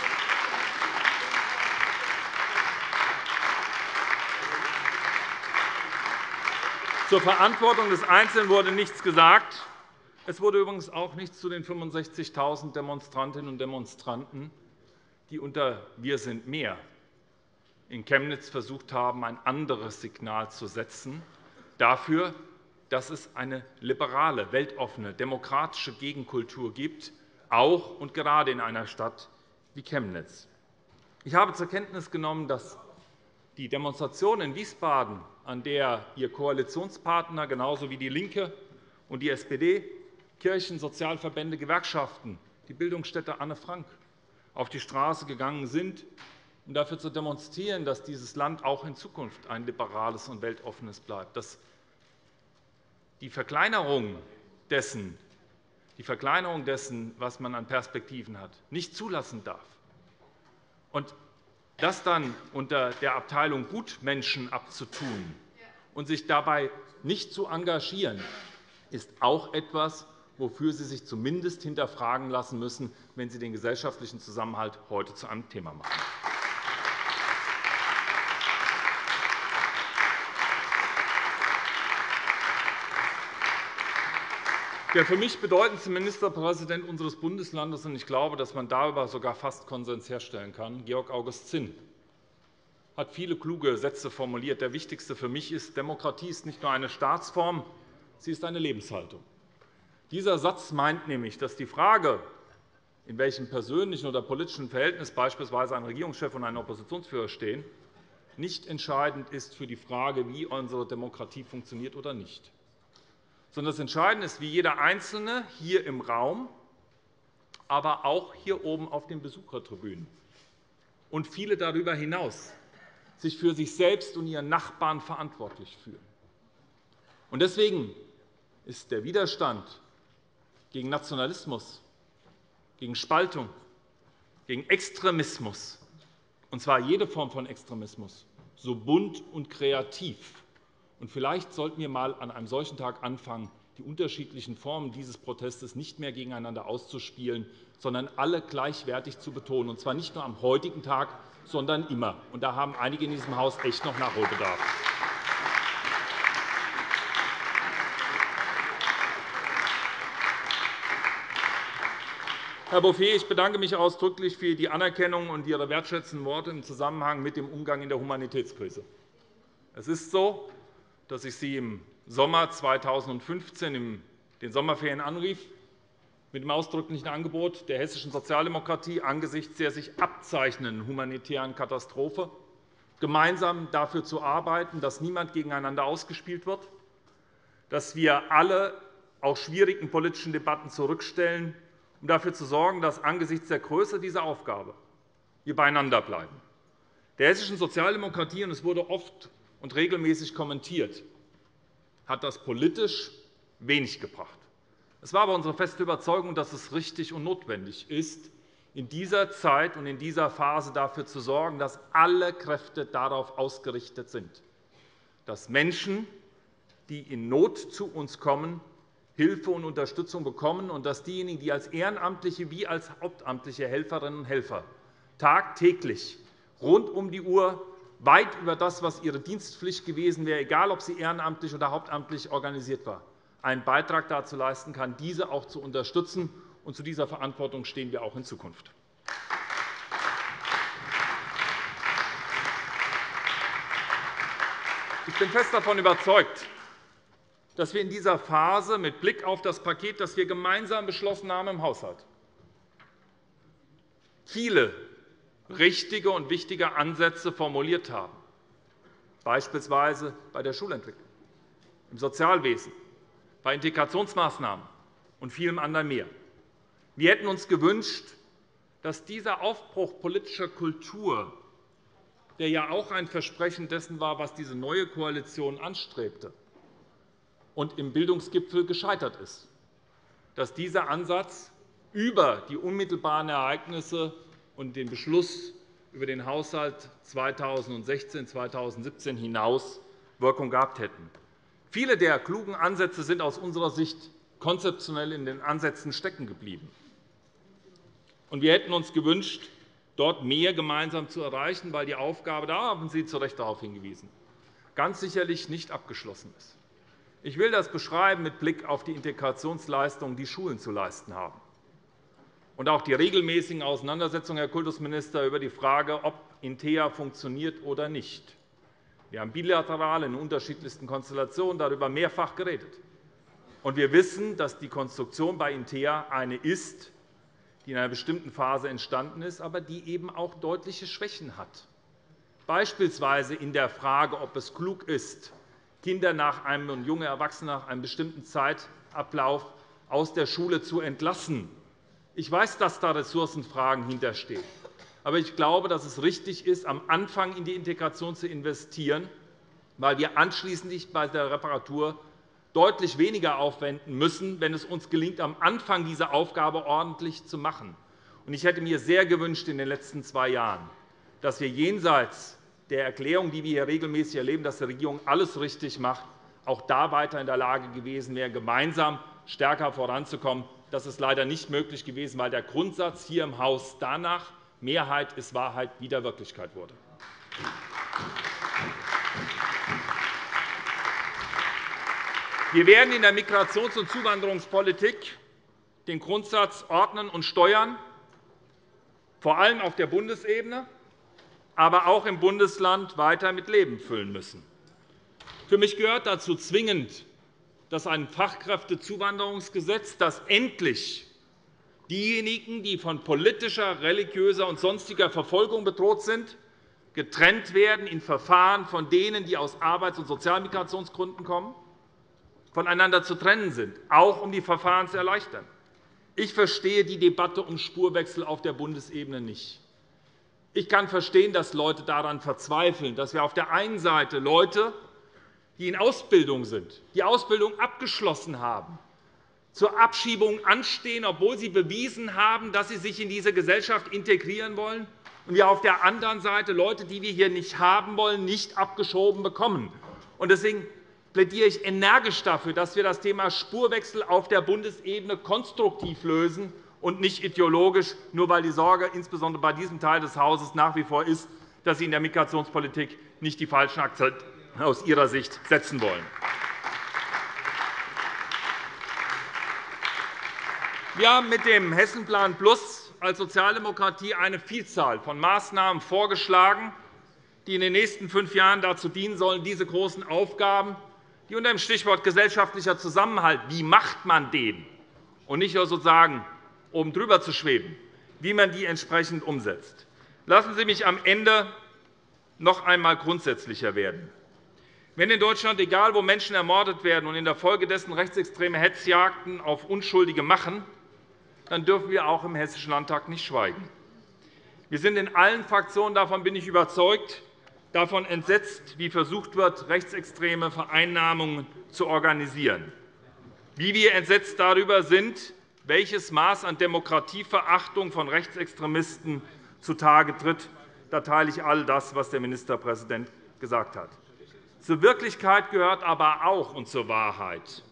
Zur Verantwortung des Einzelnen wurde nichts gesagt. Es wurde übrigens auch nichts zu den 65.000 Demonstrantinnen und Demonstranten, die unter Wir sind mehr in Chemnitz versucht haben, ein anderes Signal zu setzen dafür, dass es eine liberale, weltoffene, demokratische Gegenkultur gibt, auch und gerade in einer Stadt wie Chemnitz. Ich habe zur Kenntnis genommen, dass die Demonstration in Wiesbaden, an der Ihr Koalitionspartner genauso wie DIE LINKE und die SPD Kirchen, Sozialverbände, Gewerkschaften, die Bildungsstätte Anne Frank auf die Straße gegangen sind, um dafür zu demonstrieren, dass dieses Land auch in Zukunft ein liberales und weltoffenes bleibt, dass die Verkleinerung dessen, was man an Perspektiven hat, nicht zulassen darf. Und das dann unter der Abteilung Gutmenschen abzutun und sich dabei nicht zu engagieren, ist auch etwas, wofür Sie sich zumindest hinterfragen lassen müssen, wenn Sie den gesellschaftlichen Zusammenhalt heute zu einem Thema machen. Der für mich bedeutendste Ministerpräsident unseres Bundeslandes, und ich glaube, dass man darüber sogar fast Konsens herstellen kann, Georg August Zinn, hat viele kluge Sätze formuliert. Der wichtigste für mich ist, Demokratie ist nicht nur eine Staatsform, sie ist eine Lebenshaltung. Dieser Satz meint nämlich, dass die Frage, in welchem persönlichen oder politischen Verhältnis beispielsweise ein Regierungschef und ein Oppositionsführer stehen, nicht entscheidend ist für die Frage, wie unsere Demokratie funktioniert oder nicht. Sondern das Entscheidende ist, wie jeder Einzelne hier im Raum, aber auch hier oben auf den Besuchertribünen und viele darüber hinaus sich für sich selbst und ihren Nachbarn verantwortlich fühlen. Deswegen ist der Widerstand gegen Nationalismus, gegen Spaltung, gegen Extremismus, und zwar jede Form von Extremismus, so bunt und kreativ. Und vielleicht sollten wir einmal an einem solchen Tag anfangen, die unterschiedlichen Formen dieses Protestes nicht mehr gegeneinander auszuspielen, sondern alle gleichwertig zu betonen, und zwar nicht nur am heutigen Tag, sondern immer. Und da haben einige in diesem Haus echt noch Nachholbedarf. Herr Bouffier, ich bedanke mich ausdrücklich für die Anerkennung und Ihre wertschätzenden Worte im Zusammenhang mit dem Umgang in der Humanitätskrise. Es ist so, dass ich Sie im Sommer 2015 in den Sommerferien anrief, mit dem ausdrücklichen Angebot der hessischen Sozialdemokratie angesichts der sich abzeichnenden humanitären Katastrophe gemeinsam dafür zu arbeiten, dass niemand gegeneinander ausgespielt wird, dass wir alle auch schwierigen politischen Debatten zurückstellen, um dafür zu sorgen, dass angesichts der Größe dieser Aufgabe wir beieinander bleiben. Der hessischen Sozialdemokratie, und es wurde oft und regelmäßig kommentiert, hat das politisch wenig gebracht. Es war aber unsere feste Überzeugung, dass es richtig und notwendig ist, in dieser Zeit und in dieser Phase dafür zu sorgen, dass alle Kräfte darauf ausgerichtet sind, dass Menschen, die in Not zu uns kommen, Hilfe und Unterstützung bekommen, und dass diejenigen, die als ehrenamtliche wie als hauptamtliche Helferinnen und Helfer tagtäglich rund um die Uhr weit über das, was ihre Dienstpflicht gewesen wäre, egal ob sie ehrenamtlich oder hauptamtlich organisiert war, einen Beitrag dazu leisten kann, diese auch zu unterstützen. Und zu dieser Verantwortung stehen wir auch in Zukunft. Ich bin fest davon überzeugt, dass wir in dieser Phase mit Blick auf das Paket, das wir gemeinsam beschlossen haben im Haushalt, viele richtige und wichtige Ansätze formuliert haben, beispielsweise bei der Schulentwicklung, im Sozialwesen, bei Integrationsmaßnahmen und vielem anderen mehr. Wir hätten uns gewünscht, dass dieser Aufbruch politischer Kultur, der ja auch ein Versprechen dessen war, was diese neue Koalition anstrebte und im Bildungsgipfel gescheitert ist, dass dieser Ansatz über die unmittelbaren Ereignisse und den Beschluss über den Haushalt 2016-2017 hinaus Wirkung gehabt hätten. Viele der klugen Ansätze sind aus unserer Sicht konzeptionell in den Ansätzen stecken geblieben. Wir hätten uns gewünscht, dort mehr gemeinsam zu erreichen, weil die Aufgabe, da haben Sie zu Recht darauf hingewiesen, ganz sicherlich nicht abgeschlossen ist. Ich will das beschreiben mit Blick auf die Integrationsleistungen, die Schulen zu leisten haben, und auch die regelmäßigen Auseinandersetzungen, Herr Kultusminister, über die Frage, ob Intea funktioniert oder nicht. Wir haben bilateral in unterschiedlichsten Konstellationen darüber mehrfach geredet. Und wir wissen, dass die Konstruktion bei Intea eine ist, die in einer bestimmten Phase entstanden ist, aber die eben auch deutliche Schwächen hat, beispielsweise in der Frage, ob es klug ist, Kinder und junge Erwachsene nach einem bestimmten Zeitablauf aus der Schule zu entlassen. Ich weiß, dass da Ressourcenfragen hinterstehen. Aber ich glaube, dass es richtig ist, am Anfang in die Integration zu investieren, weil wir anschließend bei der Reparatur deutlich weniger aufwenden müssen, wenn es uns gelingt, am Anfang diese Aufgabe ordentlich zu machen. Ich hätte mir sehr gewünscht in den letzten 2 Jahren, dass wir jenseits der Erklärung, die wir hier regelmäßig erleben, dass die Regierung alles richtig macht, auch da weiter in der Lage gewesen wären, gemeinsam stärker voranzukommen. Das ist leider nicht möglich gewesen, weil der Grundsatz hier im Haus danach Mehrheit ist Wahrheit wieder Wirklichkeit wurde. Wir werden in der Migrations- und Zuwanderungspolitik den Grundsatz ordnen und steuern, vor allem auf der Bundesebene, aber auch im Bundesland weiter mit Leben füllen müssen. Für mich gehört dazu zwingend, dass ein Fachkräftezuwanderungsgesetz, das endlich diejenigen, die von politischer, religiöser und sonstiger Verfolgung bedroht sind, getrennt werden in Verfahren von denen, die aus Arbeits- und Sozialmigrationsgründen kommen, voneinander zu trennen sind, auch um die Verfahren zu erleichtern. Ich verstehe die Debatte um Spurwechsel auf der Bundesebene nicht. Ich kann verstehen, dass Leute daran verzweifeln, dass wir auf der einen Seite Leute, die in Ausbildung sind, die Ausbildung abgeschlossen haben, zur Abschiebung anstehen, obwohl sie bewiesen haben, dass sie sich in diese Gesellschaft integrieren wollen, und wir auf der anderen Seite Leute, die wir hier nicht haben wollen, nicht abgeschoben bekommen. Deswegen plädiere ich energisch dafür, dass wir das Thema Spurwechsel auf der Bundesebene konstruktiv lösen und nicht ideologisch, nur weil die Sorge insbesondere bei diesem Teil des Hauses nach wie vor ist, dass Sie in der Migrationspolitik nicht die falschen Akzente aus Ihrer Sicht setzen wollen. Wir haben mit dem Hessenplan Plus als Sozialdemokratie eine Vielzahl von Maßnahmen vorgeschlagen, die in den nächsten 5 Jahren dazu dienen sollen, diese großen Aufgaben, die unter dem Stichwort gesellschaftlicher Zusammenhalt, wie macht man den, und nicht nur sozusagen oben drüber zu schweben, wie man die entsprechend umsetzt. Lassen Sie mich am Ende noch einmal grundsätzlicher werden. Wenn in Deutschland, egal wo Menschen ermordet werden und in der Folge dessen rechtsextreme Hetzjagden auf Unschuldige machen, dann dürfen wir auch im Hessischen Landtag nicht schweigen. Wir sind in allen Fraktionen, davon bin ich überzeugt, davon entsetzt, wie versucht wird, rechtsextreme Vereinnahmungen zu organisieren. Wie wir entsetzt darüber sind, welches Maß an Demokratieverachtung von Rechtsextremisten zutage tritt, da teile ich all das, was der Ministerpräsident gesagt hat. Zur Wirklichkeit gehört aber auch und zur Wahrheit,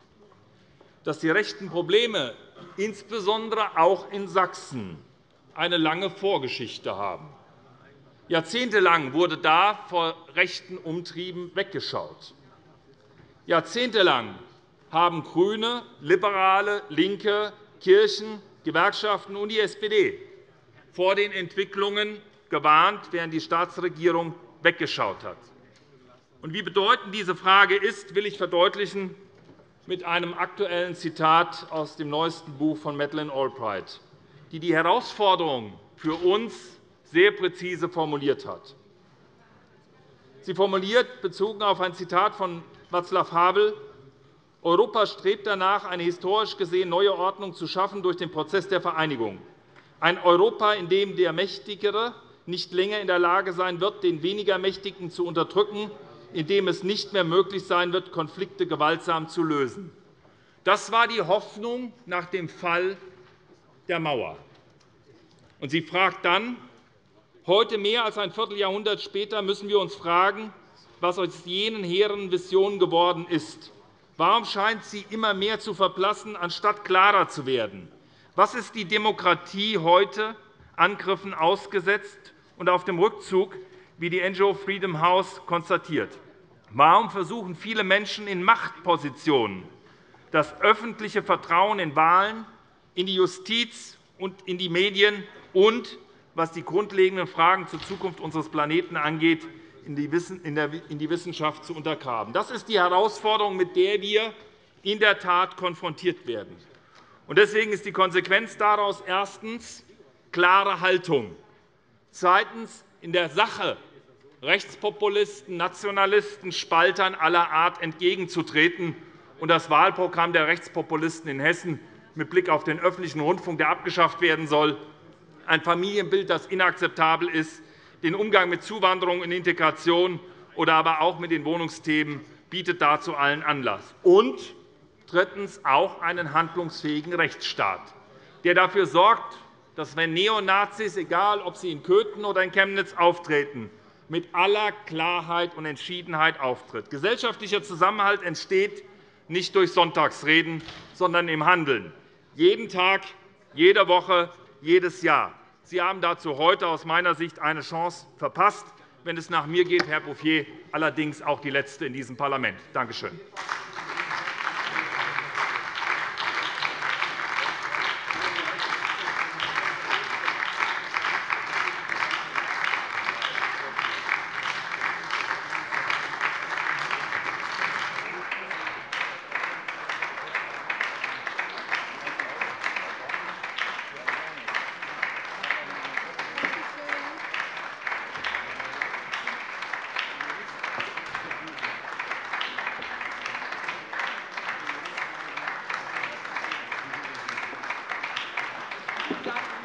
dass die rechten Probleme insbesondere auch in Sachsen eine lange Vorgeschichte haben. Jahrzehntelang wurde da vor rechten Umtrieben weggeschaut. Jahrzehntelang haben GRÜNE, Liberale, LINKE, Kirchen, Gewerkschaften und die SPD vor den Entwicklungen gewarnt, während die Staatsregierung weggeschaut hat. Wie bedeutend diese Frage ist, will ich verdeutlichen mit einem aktuellen Zitat aus dem neuesten Buch von Madeleine Albright, die die Herausforderung für uns sehr präzise formuliert hat. Sie formuliert, bezogen auf ein Zitat von Václav Havel, Europa strebt danach, eine historisch gesehen neue Ordnung zu schaffen durch den Prozess der Vereinigung. Ein Europa, in dem der Mächtigere nicht länger in der Lage sein wird, den weniger Mächtigen zu unterdrücken, in dem es nicht mehr möglich sein wird, Konflikte gewaltsam zu lösen. Das war die Hoffnung nach dem Fall der Mauer. Und sie fragt dann, heute mehr als ein Vierteljahrhundert später müssen wir uns fragen, was aus jenen hehren Visionen geworden ist. Warum scheint sie immer mehr zu verblassen, anstatt klarer zu werden? Was ist die Demokratie heute Angriffen ausgesetzt und auf dem Rückzug, wie die NGO Freedom House konstatiert? Warum versuchen viele Menschen in Machtpositionen, das öffentliche Vertrauen in Wahlen, in die Justiz und in die Medien und, was die grundlegenden Fragen zur Zukunft unseres Planeten angeht, in die Wissenschaft zu untergraben? Das ist die Herausforderung, mit der wir in der Tat konfrontiert werden. Deswegen ist die Konsequenz daraus erstens klare Haltung, zweitens in der Sache Rechtspopulisten, Nationalisten, Spaltern aller Art entgegenzutreten und das Wahlprogramm der Rechtspopulisten in Hessen mit Blick auf den öffentlichen Rundfunk, der abgeschafft werden soll, ein Familienbild, das inakzeptabel ist, den Umgang mit Zuwanderung und Integration oder aber auch mit den Wohnungsthemen bietet dazu allen Anlass. Und drittens auch einen handlungsfähigen Rechtsstaat, der dafür sorgt, dass, wenn Neonazis, egal ob sie in Köthen oder in Chemnitz auftreten, mit aller Klarheit und Entschiedenheit auftritt. Gesellschaftlicher Zusammenhalt entsteht nicht durch Sonntagsreden, sondern im Handeln. Jeden Tag, jede Woche, jedes Jahr. Sie haben dazu heute aus meiner Sicht eine Chance verpasst. Wenn es nach mir geht, Herr Bouffier, allerdings auch die letzte in diesem Parlament. Danke schön. Danke.